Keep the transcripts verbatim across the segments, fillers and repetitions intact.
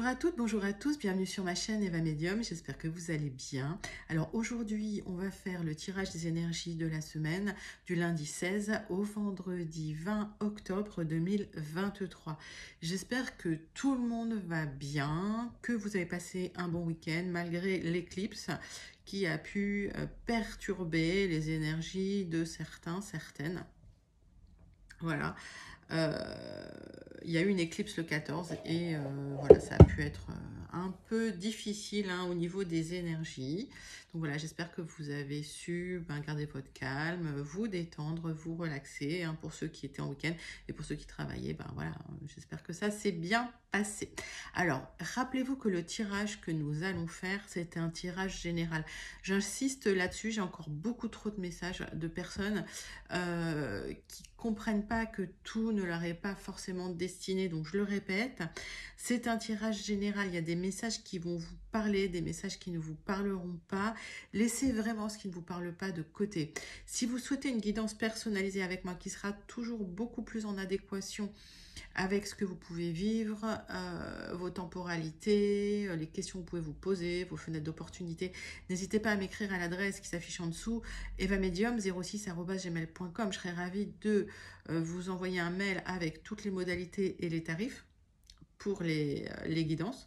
à toutes, bonjour à tous, bienvenue sur ma chaîne Eva Medium, j'espère que vous allez bien. Alors aujourd'hui, on va faire le tirage des énergies de la semaine du lundi seize au vendredi vingt octobre deux mille vingt-trois. J'espère que tout le monde va bien, que vous avez passé un bon week-end malgré l'éclipse qui a pu perturber les énergies de certains, certaines. Voilà. Euh, il y a eu une éclipse le quatorze et euh, voilà, ça a pu être un peu difficile hein, au niveau des énergies. Donc voilà, j'espère que vous avez su ben, garder votre calme, vous détendre, vous relaxer hein, pour ceux qui étaient en week-end et pour ceux qui travaillaient. Ben voilà, j'espère que ça s'est bien passé. Alors, rappelez-vous que le tirage que nous allons faire, c'est un tirage général. J'insiste là-dessus, j'ai encore beaucoup trop de messages de personnes euh, qui comprennent pas que tout ne leur est pas forcément destiné. Donc, je le répète, c'est un tirage général. Il y a des messages qui vont vous parler, des messages qui ne vous parleront pas. Laissez vraiment ce qui ne vous parle pas de côté. Si vous souhaitez une guidance personnalisée avec moi qui sera toujours beaucoup plus en adéquation avec ce que vous pouvez vivre, euh, vos temporalités, euh, les questions que vous pouvez vous poser, vos fenêtres d'opportunité, n'hésitez pas à m'écrire à l'adresse qui s'affiche en dessous, evamedium zéro six arobase gmail point com. Je serai ravie de euh, vous envoyer un mail avec toutes les modalités et les tarifs pour les, euh, les guidances.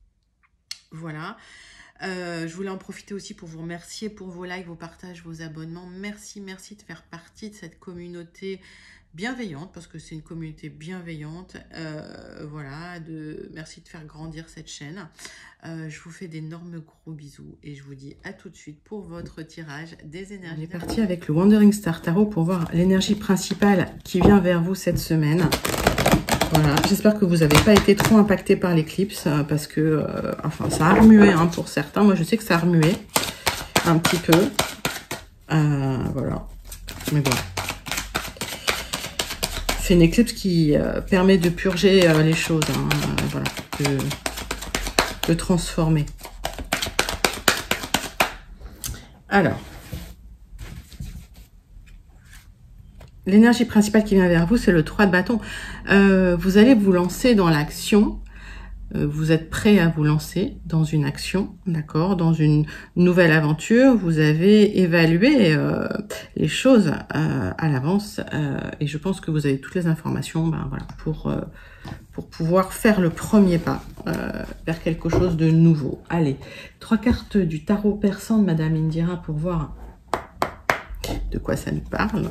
Voilà. Euh, je voulais en profiter aussi pour vous remercier pour vos likes, vos partages, vos abonnements. Merci, merci de faire partie de cette communauté bienveillante, parce que c'est une communauté bienveillante. Euh, voilà, de, merci de faire grandir cette chaîne. Euh, je vous fais d'énormes gros bisous et je vous dis à tout de suite pour votre tirage des énergies. On est parti avec le Wandering Star Tarot pour voir l'énergie principale qui vient vers vous cette semaine. Voilà, j'espère que vous n'avez pas été trop impacté par l'éclipse parce que, euh, enfin, ça a remué hein, pour certains. Moi, je sais que ça a remué un petit peu. Euh, voilà, mais bon. C'est une éclipse qui euh, permet de purger euh, les choses, hein, euh, voilà, de, de transformer. Alors, l'énergie principale qui vient vers vous, c'est le trois de bâton. Euh, vous allez vous lancer dans l'action. Euh, vous êtes prêt à vous lancer dans une action, d'accord, dans une nouvelle aventure. Vous avez évalué euh, les choses euh, à l'avance euh, et je pense que vous avez toutes les informations, ben voilà, pour euh, pour pouvoir faire le premier pas euh, vers quelque chose de nouveau. Allez, trois cartes du tarot persan de Madame Indira pour voir de quoi ça nous parle.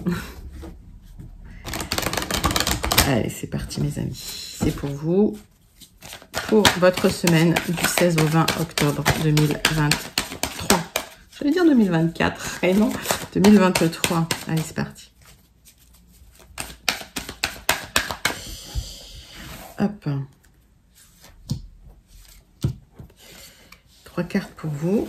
Allez, c'est parti mes amis, c'est pour vous, pour votre semaine du seize au vingt octobre deux mille vingt-trois. Je vais dire deux mille vingt-quatre, et non, deux mille vingt-trois. Allez, c'est parti. Hop. Trois cartes pour vous.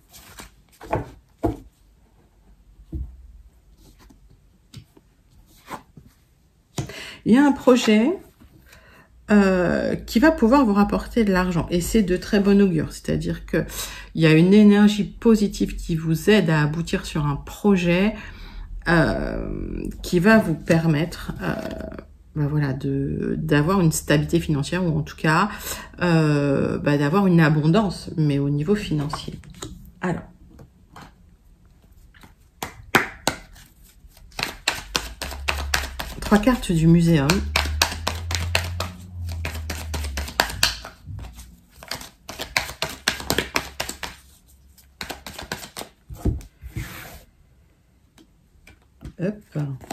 Il y a un projet euh, qui va pouvoir vous rapporter de l'argent et c'est de très bon augure. C'est-à-dire que il y a une énergie positive qui vous aide à aboutir sur un projet euh, qui va vous permettre euh, ben voilà, de d'avoir une stabilité financière ou en tout cas euh, ben d'avoir une abondance, mais au niveau financier. Alors. Trois cartes du muséum. Hop.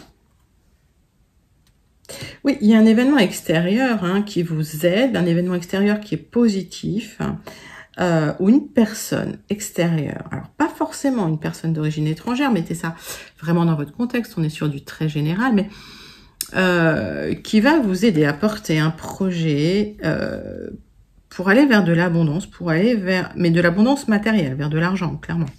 Oui, il y a un événement extérieur hein, qui vous aide, un événement extérieur qui est positif, euh, ou une personne extérieure. Alors, pas forcément une personne d'origine étrangère, mettez ça vraiment dans votre contexte, on est sur du très général, mais Euh, qui va vous aider à porter un projet euh, pour aller vers de l'abondance, pour aller vers, mais de l'abondance matérielle, vers de l'argent, clairement.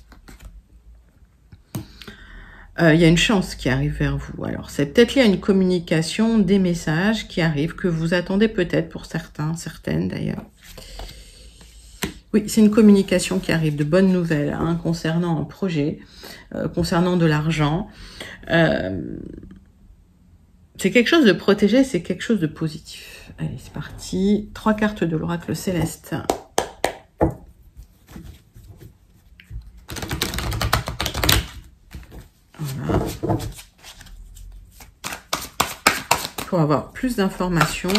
Euh, il y a une chance qui arrive vers vous. Alors, c'est peut-être lié à une communication, des messages qui arrivent, que vous attendez peut-être pour certains, certaines d'ailleurs. Oui, c'est une communication qui arrive, de bonnes nouvelles hein, concernant un projet, euh, concernant de l'argent. Euh, c'est quelque chose de protégé, c'est quelque chose de positif. Allez, c'est parti. Trois cartes de l'oracle céleste. Voilà. Pour avoir plus d'informations.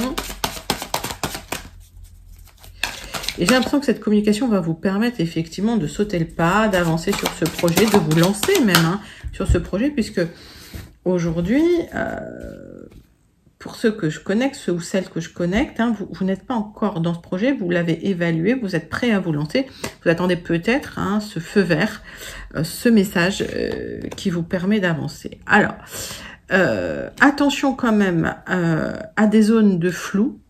Et j'ai l'impression que cette communication va vous permettre effectivement de sauter le pas, d'avancer sur ce projet, de vous lancer même hein, sur ce projet, puisque aujourd'hui, euh, pour ceux que je connecte, ceux ou celles que je connecte, hein, vous, vous n'êtes pas encore dans ce projet, vous l'avez évalué, vous êtes prêt à vous lancer, vous attendez peut-être hein, ce feu vert, euh, ce message euh, qui vous permet d'avancer. Alors, euh, attention quand même euh, à des zones de flou.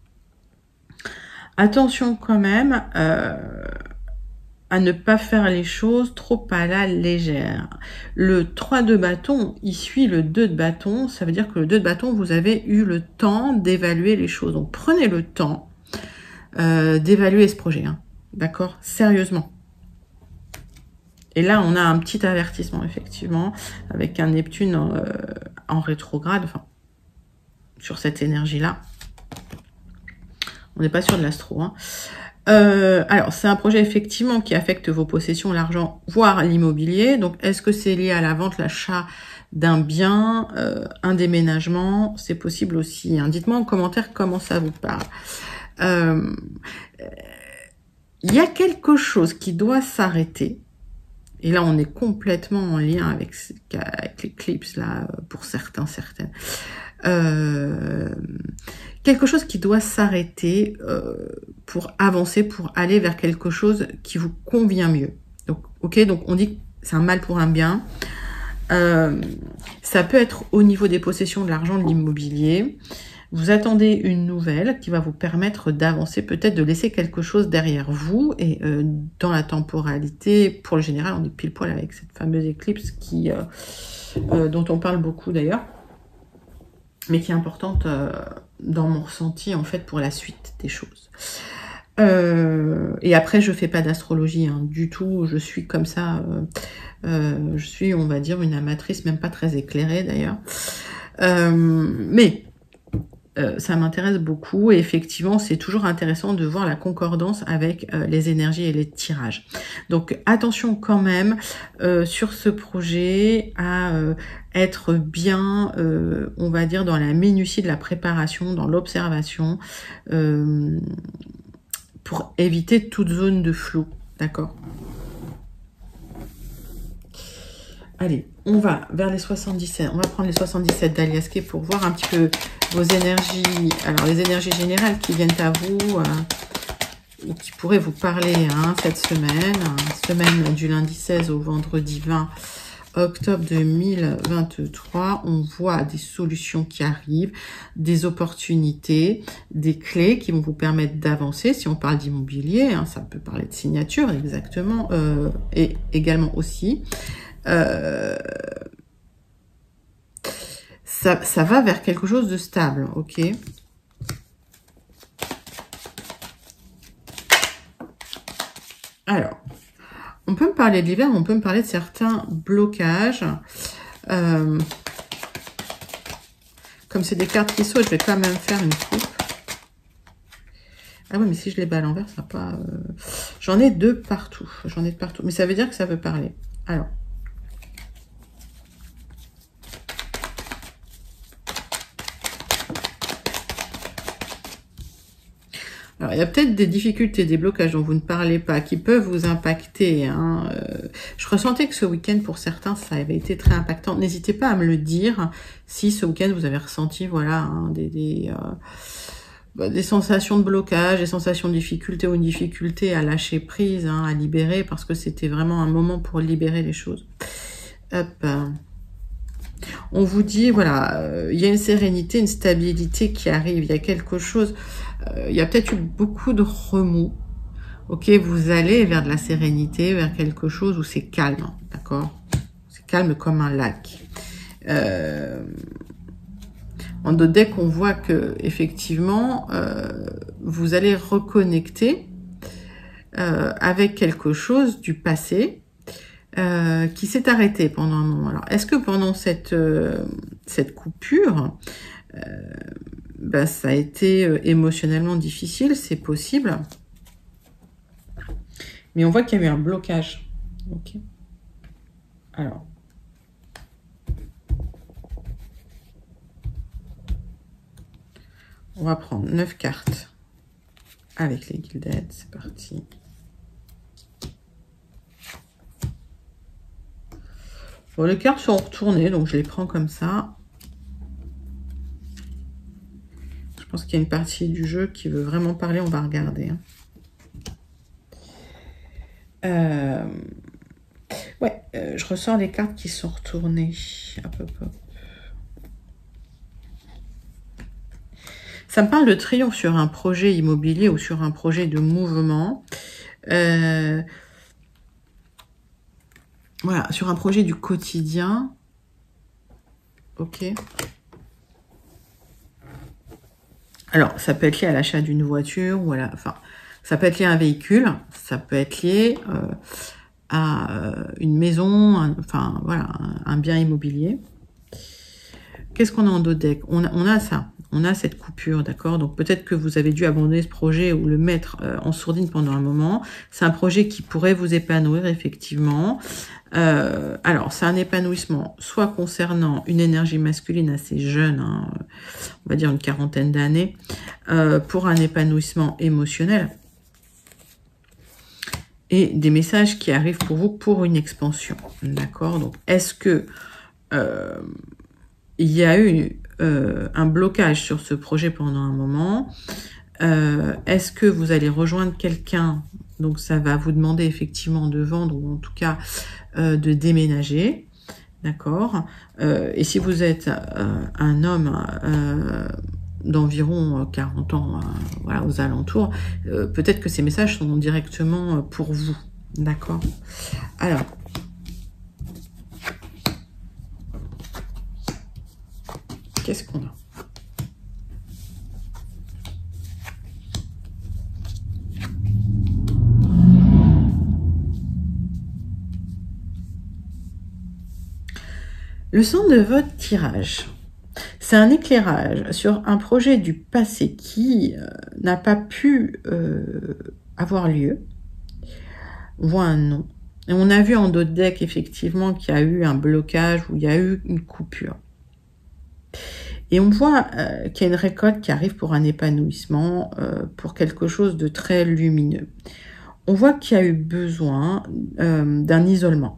Attention quand même euh, à ne pas faire les choses trop à la légère. Le trois de bâton, il suit le deux de bâton. Ça veut dire que le deux de bâton, vous avez eu le temps d'évaluer les choses. Donc, prenez le temps euh, d'évaluer ce projet. Hein. D'accord? Sérieusement. Et là, on a un petit avertissement, effectivement, avec un Neptune euh, en rétrograde, enfin, sur cette énergie-là. On n'est pas sûr de l'astro. Hein. Euh, alors, c'est un projet effectivement qui affecte vos possessions, l'argent, voire l'immobilier. Donc, est-ce que c'est lié à la vente, l'achat d'un bien, euh, un déménagement? C'est possible aussi. Hein. Dites-moi en commentaire comment ça vous parle. Euh, il y a quelque chose qui doit s'arrêter. Et là, on est complètement en lien avec, avec l'éclipse, là, pour certains, certaines. Euh, quelque chose qui doit s'arrêter euh, pour avancer, pour aller vers quelque chose qui vous convient mieux. Donc, ok, donc on dit que c'est un mal pour un bien. Euh, ça peut être au niveau des possessions, de l'argent, de l'immobilier. Vous attendez une nouvelle qui va vous permettre d'avancer, peut-être de laisser quelque chose derrière vous. Et euh, dans la temporalité, pour le général, on est pile poil avec cette fameuse éclipse qui, euh, euh, dont on parle beaucoup d'ailleurs, mais qui est importante euh, dans mon ressenti, en fait, pour la suite des choses. Euh, et après, je fais pas d'astrologie hein, du tout, je suis comme ça, euh, euh, je suis, on va dire, une amatrice, même pas très éclairée d'ailleurs. Euh, mais euh, ça m'intéresse beaucoup, et effectivement, c'est toujours intéressant de voir la concordance avec euh, les énergies et les tirages. Donc, attention quand même euh, sur ce projet à euh, être bien, euh, on va dire, dans la minutie de la préparation, dans l'observation, euh, pour éviter toute zone de flou, d'accord? Allez, on va vers les soixante-dix-sept, on va prendre les soixante-dix-sept d'Aliasqué pour voir un petit peu vos énergies, alors les énergies générales qui viennent à vous, euh, et qui pourraient vous parler hein, cette semaine, semaine du lundi seize au vendredi vingt octobre deux mille vingt-trois, on voit des solutions qui arrivent, des opportunités, des clés qui vont vous permettre d'avancer. Si on parle d'immobilier, hein, ça peut parler de signature exactement, euh, et également aussi. Euh, ça, ça va vers quelque chose de stable, ok? Alors, on peut me parler de l'hiver, on peut me parler de certains blocages. Euh, comme c'est des cartes qui sautent, je vais quand même faire une coupe. Ah oui, mais si je les bats à l'envers, ça va pas... Euh... J'en ai deux partout. J'en ai de partout. Mais ça veut dire que ça veut parler. Alors. Alors, il y a peut-être des difficultés, des blocages dont vous ne parlez pas, qui peuvent vous impacter. Hein. Euh, je ressentais que ce week-end, pour certains, ça avait été très impactant. N'hésitez pas à me le dire si ce week-end, vous avez ressenti voilà, hein, des, des, euh, bah, des sensations de blocage, des sensations de difficulté ou une difficulté à lâcher prise, hein, à libérer, parce que c'était vraiment un moment pour libérer les choses. Hop. On vous dit, voilà, euh, il y a une sérénité, une stabilité qui arrive, il y a quelque chose... Il y a peut-être eu beaucoup de remous. Ok, vous allez vers de la sérénité, vers quelque chose où c'est calme, d'accord? C'est calme comme un lac. Euh, en d'autres decks, on voit que effectivement, euh, vous allez reconnecter euh, avec quelque chose du passé euh, qui s'est arrêté pendant un moment. Alors, est-ce que pendant cette, euh, cette coupure, euh, ben, ça a été euh, émotionnellement difficile? C'est possible. Mais on voit qu'il y a eu un blocage. Ok. Alors. On va prendre neuf cartes avec les Gilded. C'est parti. Bon, les cartes sont retournées, donc je les prends comme ça. Je pense qu'il y a une partie du jeu qui veut vraiment parler. On va regarder. Hein. Euh... Ouais, euh, je ressors les cartes qui sont retournées. Hop, hop, hop. Ça me parle de triomphe sur un projet immobilier ou sur un projet de mouvement. Euh... Voilà, sur un projet du quotidien. Ok. Alors, ça peut être lié à l'achat d'une voiture ou à la... Enfin, ça peut être lié à un véhicule. Ça peut être lié euh, à euh, une maison. Un, enfin, voilà, un, un bien immobilier. Qu'est-ce qu'on a en dos de deck? on a, on a ça. On a cette coupure, d'accord? Donc, peut-être que vous avez dû abandonner ce projet ou le mettre euh, en sourdine pendant un moment. C'est un projet qui pourrait vous épanouir, effectivement. Euh, alors, c'est un épanouissement, soit concernant une énergie masculine assez jeune, hein, on va dire une quarantaine d'années, euh, pour un épanouissement émotionnel. Et des messages qui arrivent pour vous pour une expansion, d'accord? Donc, est-ce que euh, il y a eu euh, un blocage sur ce projet pendant un moment? euh, Est-ce que vous allez rejoindre quelqu'un? Donc, ça va vous demander effectivement de vendre ou en tout cas euh, de déménager, d'accord? euh, Et si vous êtes euh, un homme euh, d'environ quarante ans, euh, voilà, aux alentours, euh, peut-être que ces messages sont directement pour vous, d'accord? Alors, qu'est-ce qu'on a? Le son de votre tirage, c'est un éclairage sur un projet du passé qui euh, n'a pas pu euh, avoir lieu. On voit un nom. Et on a vu en dos de deck, effectivement, qu'il y a eu un blocage ou il y a eu une coupure. Et on voit euh, qu'il y a une récolte qui arrive pour un épanouissement, euh, pour quelque chose de très lumineux. On voit qu'il y a eu besoin euh, d'un isolement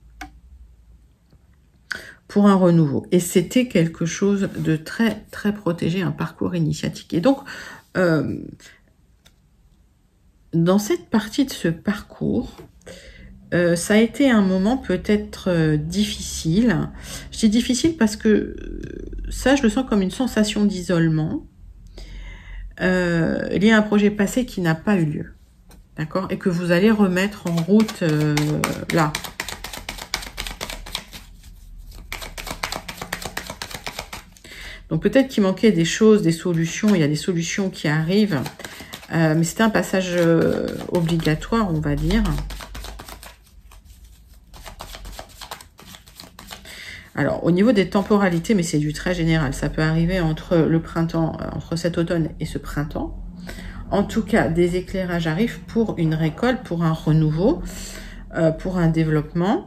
pour un renouveau. Et c'était quelque chose de très, très protégé, un parcours initiatique. Et donc, euh, dans cette partie de ce parcours, euh, ça a été un moment peut-être euh, difficile. Je dis difficile parce que euh, ça, je le sens comme une sensation d'isolement euh, liée à un projet passé qui n'a pas eu lieu. D'accord? Et que vous allez remettre en route euh, là. Donc peut-être qu'il manquait des choses, des solutions. Il y a des solutions qui arrivent. Euh, mais c'était un passage euh, obligatoire, on va dire. Alors, au niveau des temporalités, mais c'est du très général. Ça peut arriver entre le printemps, entre cet automne et ce printemps. En tout cas, des éclairages arrivent pour une récolte, pour un renouveau, euh, pour un développement.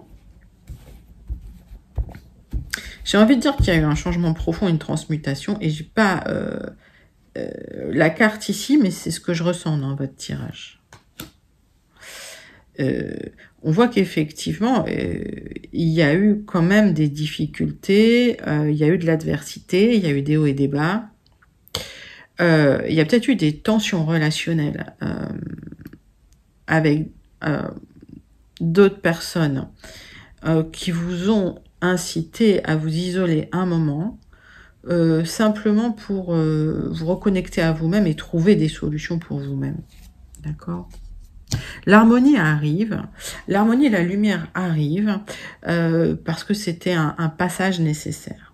J'ai envie de dire qu'il y a eu un changement profond, une transmutation, et je n'ai pas euh, euh, la carte ici, mais c'est ce que je ressens dans votre tirage. Euh, on voit qu'effectivement, euh, il y a eu quand même des difficultés, euh, il y a eu de l'adversité, il y a eu des hauts et des bas. Euh, il y a peut-être eu des tensions relationnelles euh, avec euh, d'autres personnes euh, qui vous ont incité à vous isoler un moment, euh, simplement pour euh, vous reconnecter à vous-même et trouver des solutions pour vous-même. D'accord ? L'harmonie arrive, l'harmonie et la lumière arrivent euh, parce que c'était un, un passage nécessaire.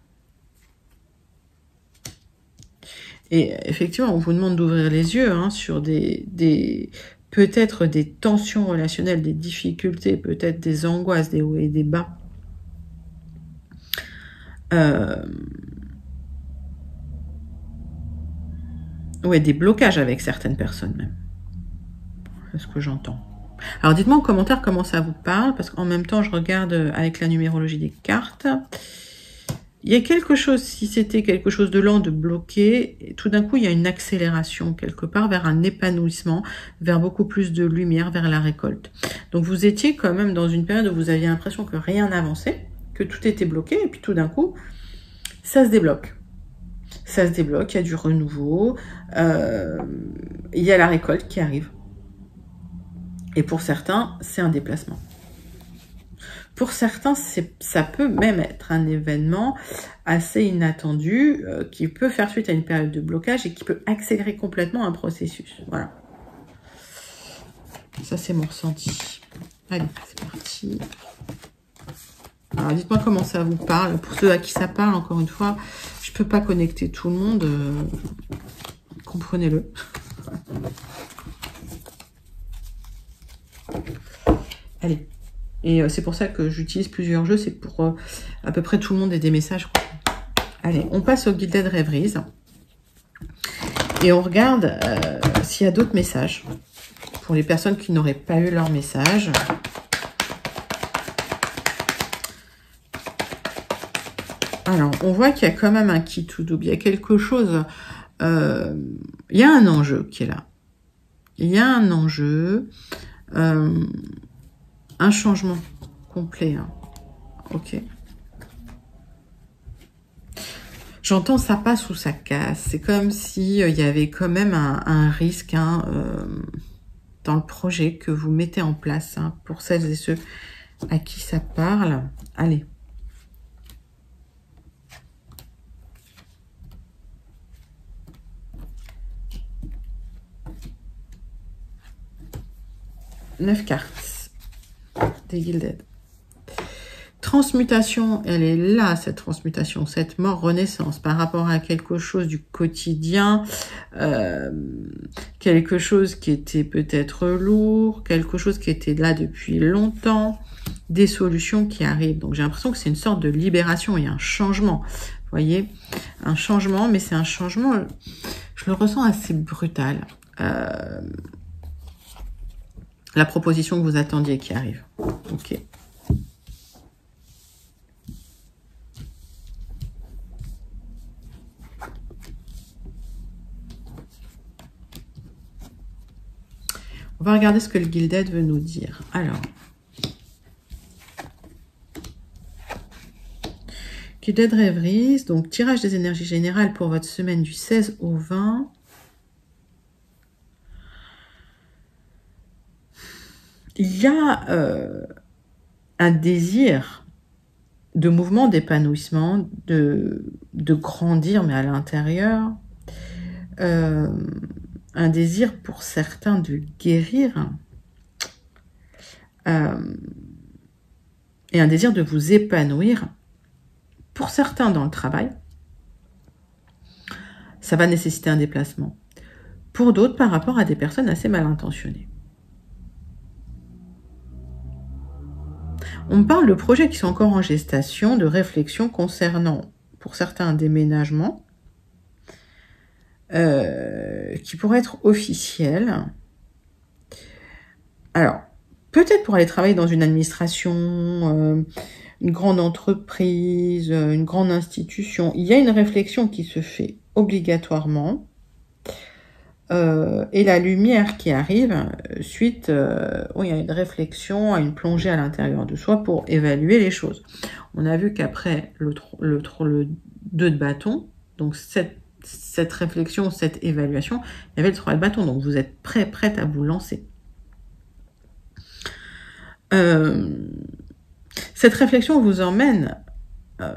Et effectivement, on vous demande d'ouvrir les yeux hein, sur des, des peut-être des tensions relationnelles, des difficultés, peut-être des angoisses, des hauts et des bas. Euh, ouais, des blocages avec certaines personnes même. C'est ce que j'entends. Alors dites-moi en commentaire comment ça vous parle, parce qu'en même temps je regarde avec la numérologie des cartes. Il y a quelque chose, si c'était quelque chose de lent, de bloqué, tout d'un coup il y a une accélération quelque part vers un épanouissement, vers beaucoup plus de lumière, vers la récolte. Donc vous étiez quand même dans une période où vous aviez l'impression que rien n'avançait, que tout était bloqué, et puis tout d'un coup, ça se débloque. Ça se débloque, il y a du renouveau, euh, il y a la récolte qui arrive. Et pour certains, c'est un déplacement. Pour certains, ça peut même être un événement assez inattendu euh, qui peut faire suite à une période de blocage et qui peut accélérer complètement un processus. Voilà. Ça, c'est mon ressenti. Allez, c'est parti. Alors, dites-moi comment ça vous parle. Pour ceux à qui ça parle, encore une fois, je ne peux pas connecter tout le monde. Euh, Comprenez-le. Allez. Et euh, c'est pour ça que j'utilise plusieurs jeux. C'est pour euh, à peu près tout le monde ait des messages. Allez, on passe au Gilded Rêveries. Et on regarde euh, s'il y a d'autres messages. Pour les personnes qui n'auraient pas eu leur message. Alors, on voit qu'il y a quand même un kit tout double. Il y a quelque chose... Euh, il y a un enjeu qui est là. Il y a un enjeu... Euh, un changement complet. Hein. Ok. J'entends ça passe ou ça casse. C'est comme si euh, il y avait quand même un, un risque hein, euh, dans le projet que vous mettez en place hein, pour celles et ceux à qui ça parle. Allez. Neuf cartes. Des Gilded. Transmutation, elle est là, cette transmutation, cette mort, renaissance, par rapport à quelque chose du quotidien, euh, quelque chose qui était peut-être lourd, quelque chose qui était là depuis longtemps, des solutions qui arrivent. Donc j'ai l'impression que c'est une sorte de libération et un changement. Vous voyez, un changement, mais c'est un changement, je le ressens assez brutal. Euh, La proposition que vous attendiez qui arrive. Ok. On va regarder ce que le Gilded veut nous dire. Alors. Gilded Rêveries. Donc, tirage des énergies générales pour votre semaine du seize au vingt. Il y a euh, un désir de mouvement, d'épanouissement, de, de grandir, mais à l'intérieur. Euh, un désir pour certains de guérir. Euh, et un désir de vous épanouir. Pour certains dans le travail. Ça va nécessiter un déplacement. Pour d'autres, par rapport à des personnes assez mal intentionnées. On me parle de projets qui sont encore en gestation, de réflexion concernant, pour certains, un déménagement, euh, qui pourrait être officiel. Alors, peut-être pour aller travailler dans une administration, euh, une grande entreprise, une grande institution. Il y a une réflexion qui se fait obligatoirement. Euh, et la lumière qui arrive suite euh, où il y a une réflexion, à une plongée à l'intérieur de soi pour évaluer les choses. On a vu qu'après le, le, le deux de bâton, donc cette, cette réflexion, cette évaluation, il y avait le trois de bâton, donc vous êtes prêt, prête à vous lancer. Euh, cette réflexion vous emmène euh,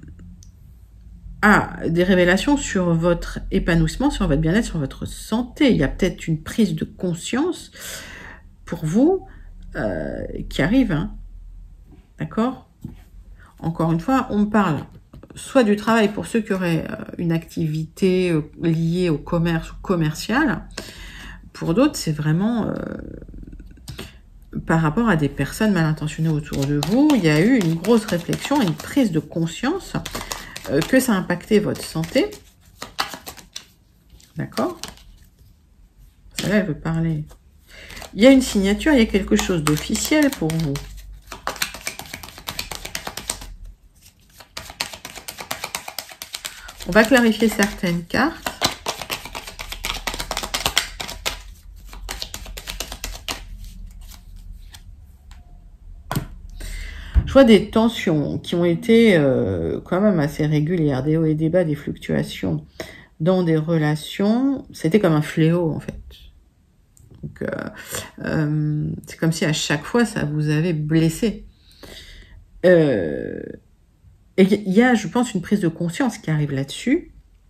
à des révélations sur votre épanouissement, sur votre bien-être, sur votre santé. Il y a peut-être une prise de conscience pour vous euh, qui arrive. Hein. D'accord? Encore une fois, on parle soit du travail pour ceux qui auraient une activité liée au commerce ou commercial. pour d'autres, c'est vraiment... Euh, par rapport à des personnes mal intentionnées autour de vous, il y a eu une grosse réflexion, une prise de conscience euh, que ça a impacté votre santé. D'accord? Celle-là, elle veut parler. Il y a une signature, il y a quelque chose d'officiel pour vous. On va clarifier certaines cartes. Je vois des tensions qui ont été euh, quand même assez régulières, des hauts et des bas, des fluctuations dans des relations. C'était comme un fléau en fait. Donc, euh, euh, c'est comme si à chaque fois ça vous avait blessé. Euh, et il y a, je pense, une prise de conscience qui arrive là-dessus,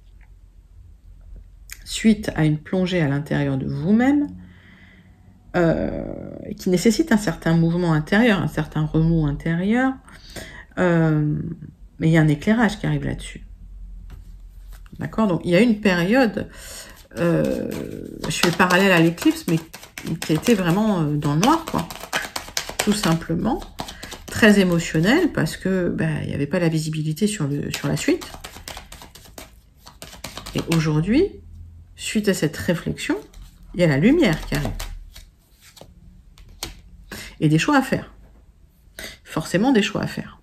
suite à une plongée à l'intérieur de vous-même, euh, qui nécessite un certain mouvement intérieur, un certain remous intérieur, euh, mais il y a un éclairage qui arrive là-dessus. D'accord? Donc, il y a une période, euh, je fais le parallèle à l'éclipse, mais qui était vraiment dans le noir, quoi. Tout simplement. Très émotionnel, parce que ben, il n'y avait pas la visibilité sur, le, sur la suite. Et aujourd'hui, suite à cette réflexion, il y a la lumière qui arrive. Et des choix à faire. Forcément des choix à faire.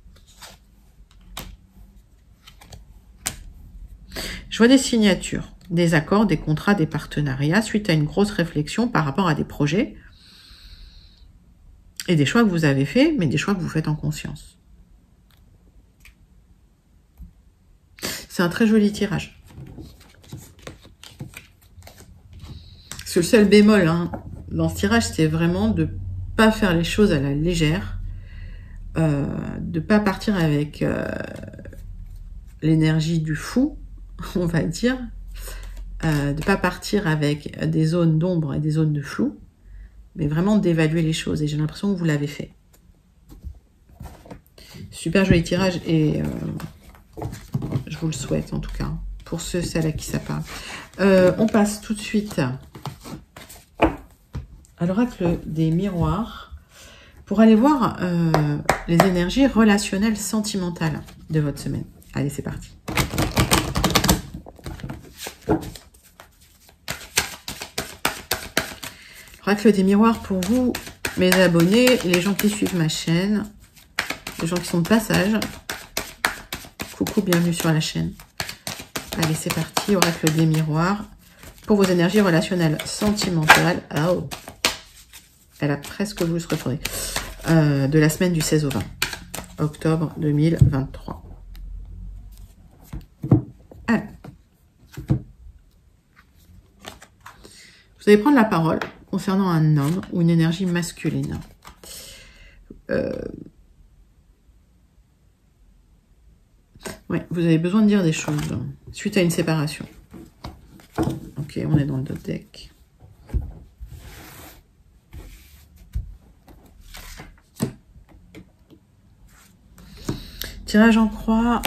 Je vois des signatures, des accords, des contrats, des partenariats, suite à une grosse réflexion par rapport à des projets. Et des choix que vous avez faits, mais des choix que vous faites en conscience. C'est un très joli tirage. Parce que le seul bémol hein, dans ce tirage, c'était vraiment de ne pas faire les choses à la légère, euh, de ne pas partir avec euh, l'énergie du fou, on va dire, euh, de ne pas partir avec des zones d'ombre et des zones de flou, mais vraiment d'évaluer les choses. Et j'ai l'impression que vous l'avez fait. Super joli tirage et euh, je vous le souhaite en tout cas, pour ceux, celles à qui ça parle. Euh, on passe tout de suite à l'oracle des miroirs pour aller voir euh, les énergies relationnelles sentimentales de votre semaine. Allez, c'est parti. L'oracle des miroirs pour vous, mes abonnés, les gens qui suivent ma chaîne, les gens qui sont de passage. Coucou, bienvenue sur la chaîne. Allez, c'est parti, oracle des miroirs pour vos énergies relationnelles sentimentales. Oh, elle a presque voulu se retourner. Euh, de la semaine du seize au vingt octobre deux mille vingt-trois. Allez. Vous allez prendre la parole concernant un homme ou une énergie masculine. Euh... Ouais, vous avez besoin de dire des choses suite à une séparation. Ok, on est dans le deck. Tirage en croix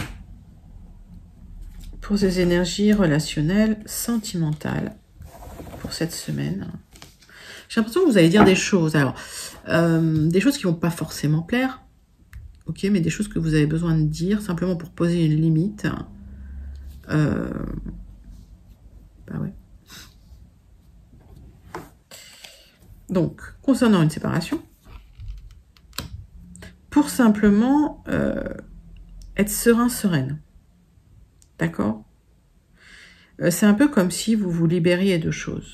pour ces énergies relationnelles sentimentales pour cette semaine. J'ai l'impression que vous allez dire des choses. Alors, euh, des choses qui vont pas forcément plaire. Ok, mais des choses que vous avez besoin de dire simplement pour poser une limite. Euh, bah ouais. Donc, concernant une séparation, pour simplement euh, être serein, sereine. D'accord? euh, C'est un peu comme si vous vous libériez de choses.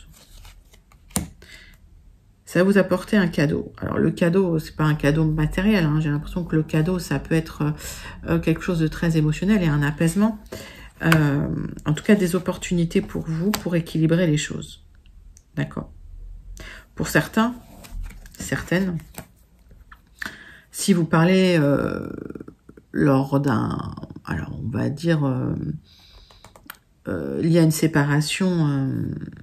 Ça va vous apporter un cadeau. Alors le cadeau, c'est pas un cadeau matériel. Hein. J'ai l'impression que le cadeau, ça peut être euh, quelque chose de très émotionnel et un apaisement. Euh, en tout cas, des opportunités pour vous, pour équilibrer les choses. D'accord? Pour certains, certaines, si vous parlez euh, lors d'un, alors on va dire, euh, euh, il y a une séparation, euh,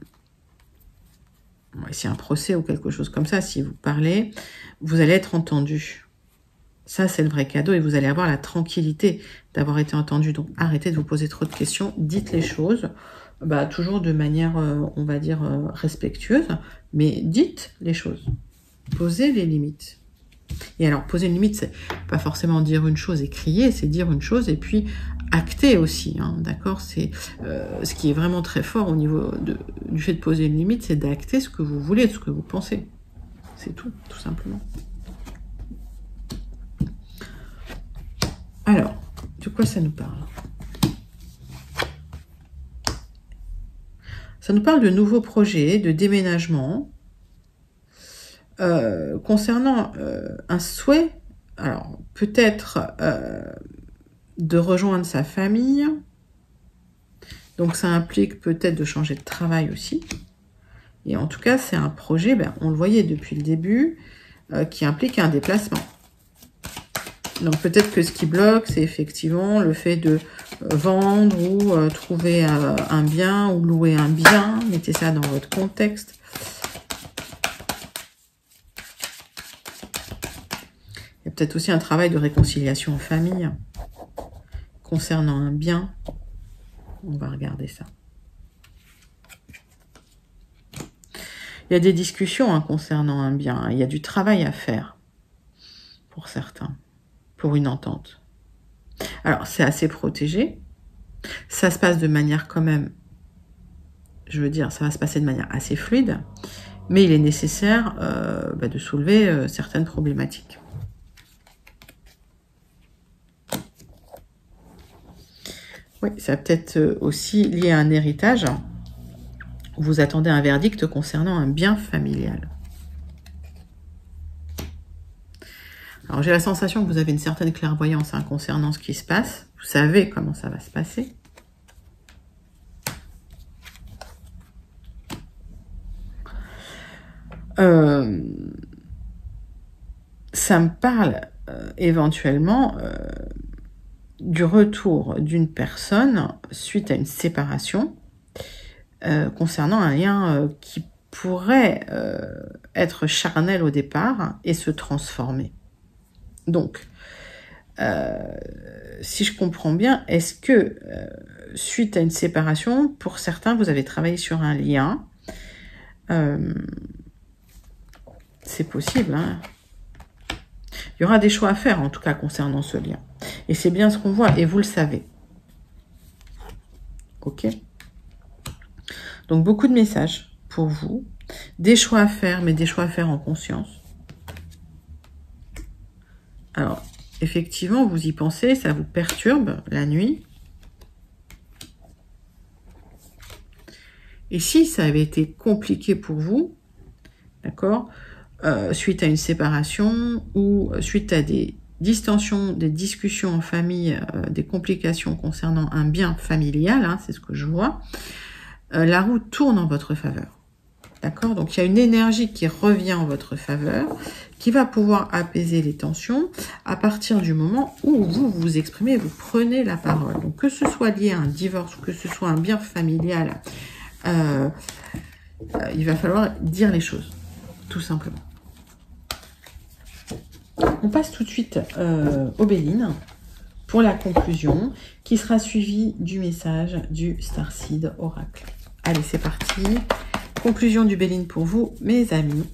c'est un procès ou quelque chose comme ça, si vous parlez, vous allez être entendu. Ça, c'est le vrai cadeau et vous allez avoir la tranquillité d'avoir été entendu. Donc, arrêtez de vous poser trop de questions, dites les choses. bah, toujours de manière, euh, on va dire, euh, respectueuse, mais dites les choses. Posez les limites. Et alors, poser une limite, c'est pas forcément dire une chose et crier, c'est dire une chose et puis acter aussi, hein, d'accord? C'est euh, ce qui est vraiment très fort au niveau de, du fait de poser une limite, c'est d'acter ce que vous voulez, ce que vous pensez. C'est tout, tout simplement. Alors, de quoi ça nous parle? Ça nous parle de nouveaux projets, de déménagement, euh, concernant euh, un souhait, alors peut-être euh, de rejoindre sa famille, donc ça implique peut-être de changer de travail aussi, et en tout cas c'est un projet, ben, on le voyait depuis le début, euh, qui implique un déplacement. Donc peut-être que ce qui bloque, c'est effectivement le fait de vendre ou euh, trouver euh, un bien ou louer un bien. Mettez ça dans votre contexte. Il y a peut-être aussi un travail de réconciliation en famille concernant un bien. On va regarder ça. Il y a des discussions hein, concernant un bien. Il y a du travail à faire pour certains, pour une entente. Alors, c'est assez protégé. Ça se passe de manière quand même, je veux dire, ça va se passer de manière assez fluide, mais il est nécessaire euh, bah, de soulever euh, certaines problématiques. Oui, ça peut être aussi lié à un héritage. Vous attendez un verdict concernant un bien familial. Alors, j'ai la sensation que vous avez une certaine clairvoyance hein, concernant ce qui se passe. Vous savez comment ça va se passer. Euh, ça me parle euh, éventuellement euh, du retour d'une personne suite à une séparation euh, concernant un lien euh, qui pourrait euh, être charnel au départ et se transformer. Donc, euh, si je comprends bien, est-ce que euh, suite à une séparation, pour certains, vous avez travaillé sur un lien, euh, c'est possible, hein. Il y aura des choix à faire, en tout cas, concernant ce lien. Et c'est bien ce qu'on voit, et vous le savez. Ok? Donc, beaucoup de messages pour vous. Des choix à faire, mais des choix à faire en conscience. Alors, effectivement, vous y pensez, ça vous perturbe la nuit. Et si ça avait été compliqué pour vous, d'accord, euh, suite à une séparation ou suite à des distensions, des discussions en famille, euh, des complications concernant un bien familial, hein, c'est ce que je vois, euh, la roue tourne en votre faveur. D'accord? Donc, il y a une énergie qui revient en votre faveur, qui va pouvoir apaiser les tensions à partir du moment où vous vous exprimez, vous prenez la parole. Donc, que ce soit lié à un divorce ou que ce soit un bien familial, euh, euh, il va falloir dire les choses, tout simplement. On passe tout de suite euh, au Béline pour la conclusion, qui sera suivie du message du Starseed Oracle. Allez, c'est parti. Conclusion du Béline pour vous, mes amis.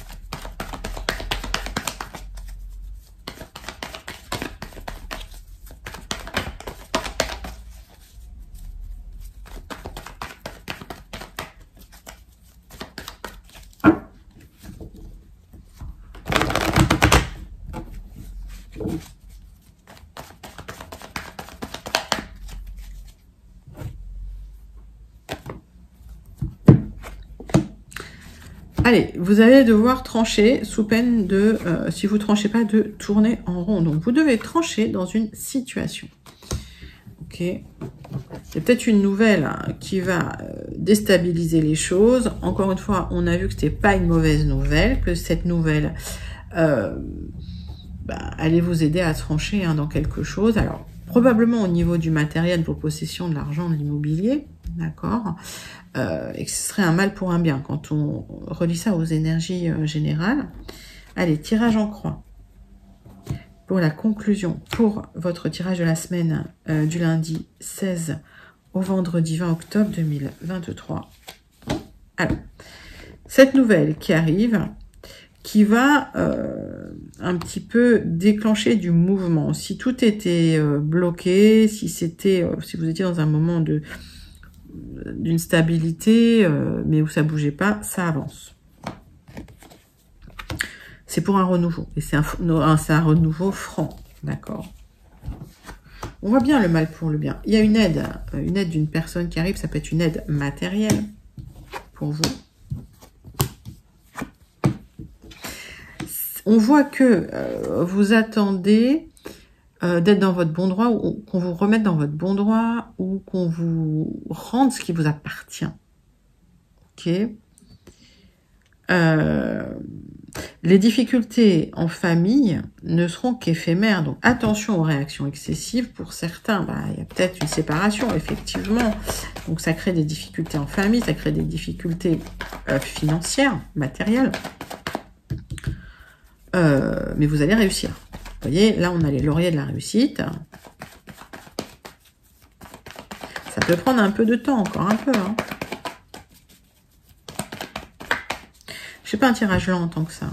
Allez, vous allez devoir trancher sous peine de, euh, si vous ne tranchez pas, de tourner en rond. Donc, vous devez trancher dans une situation. Ok. Il y a peut-être une nouvelle hein, qui va euh, déstabiliser les choses. Encore une fois, on a vu que ce n'était pas une mauvaise nouvelle, que cette nouvelle euh, bah, allait vous aider à trancher hein, dans quelque chose. Alors, probablement au niveau du matériel, de vos possessions, de l'argent, de l'immobilier, d'accord, euh, et que ce serait un mal pour un bien quand on relie ça aux énergies euh, générales. Allez, tirage en croix. Pour la conclusion, pour votre tirage de la semaine euh, du lundi seize au vendredi vingt octobre deux mille vingt-trois. Alors, cette nouvelle qui arrive, qui va euh, un petit peu déclencher du mouvement. Si tout était euh, bloqué, si c'était, euh, si vous étiez dans un moment de d'une stabilité, euh, mais où ça bougeait pas, ça avance. C'est pour un renouveau, et c'est un, un, un renouveau franc, d'accord. On voit bien le mal pour le bien. Il y a une aide, une aide d'une personne qui arrive, ça peut être une aide matérielle pour vous. On voit que euh, vous attendez euh, d'être dans votre bon droit, ou qu'on vous remette dans votre bon droit, ou qu'on vous rende ce qui vous appartient. Ok. Euh, les difficultés en famille ne seront qu'éphémères, donc attention aux réactions excessives. Pour certains, bah, il y a peut-être une séparation, effectivement. Donc ça crée des difficultés en famille, ça crée des difficultés euh, financières, matérielles. Euh, mais vous allez réussir. Vous voyez, là, on a les lauriers de la réussite. Ça peut prendre un peu de temps, encore un peu. Hein. Je ne fais pas un tirage lent en tant que ça.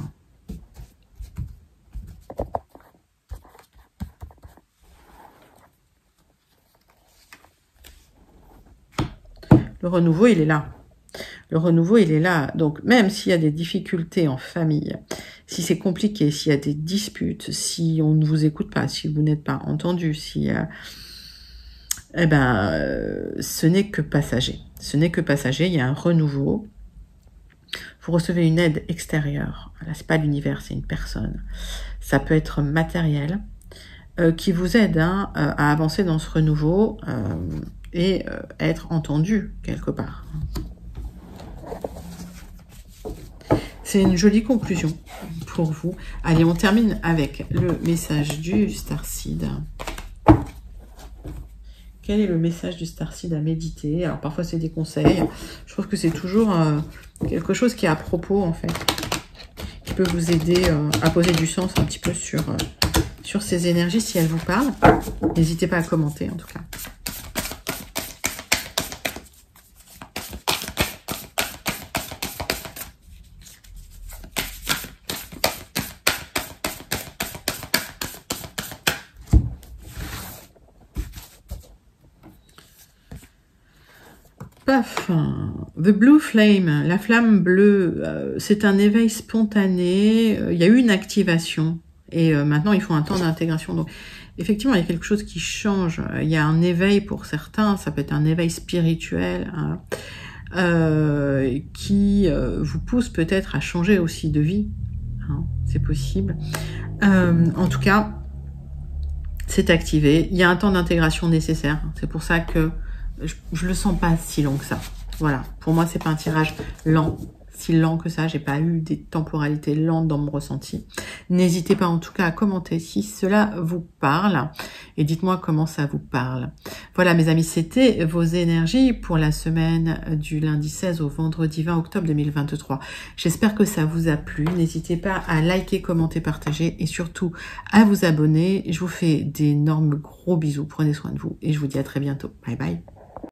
Le renouveau, il est là. Le renouveau, il est là. Donc, même s'il y a des difficultés en famille, si c'est compliqué, s'il y a des disputes, si on ne vous écoute pas, si vous n'êtes pas entendu, si, euh, eh ben, euh, ce n'est que passager. Ce n'est que passager. Il y a un renouveau. Vous recevez une aide extérieure. Là, c'est pas l'univers, c'est une personne. Ça peut être matériel, euh, qui vous aide hein, à avancer dans ce renouveau euh, et euh, être entendu quelque part. C'est une jolie conclusion pour vous. Allez, on termine avec le message du Starseed. Quel est le message du Starseed à méditer? Alors, parfois, c'est des conseils. Je trouve que c'est toujours euh, quelque chose qui est à propos, en fait. Qui peut vous aider euh, à poser du sens un petit peu sur, euh, sur ces énergies, si elles vous parlent. N'hésitez pas à commenter, en tout cas. Paf, The Blue Flame, la flamme bleue, euh, c'est un éveil spontané, euh, il y a eu une activation, et euh, maintenant il faut un temps d'intégration. Donc effectivement, il y a quelque chose qui change, il y a un éveil pour certains, ça peut être un éveil spirituel, hein, euh, qui euh, vous pousse peut-être à changer aussi de vie, hein, c'est possible. Euh, en tout cas, c'est activé, il y a un temps d'intégration nécessaire, c'est pour ça que Je, je le sens pas si long que ça. Voilà. Pour moi, c'est pas un tirage lent, si lent que ça. J'ai pas eu des temporalités lentes dans mon ressenti. N'hésitez pas en tout cas à commenter si cela vous parle. Et dites-moi comment ça vous parle. Voilà, mes amis, c'était vos énergies pour la semaine du lundi seize au vendredi vingt octobre deux mille vingt-trois. J'espère que ça vous a plu. N'hésitez pas à liker, commenter, partager et surtout à vous abonner. Je vous fais d'énormes gros bisous. Prenez soin de vous et je vous dis à très bientôt. Bye bye.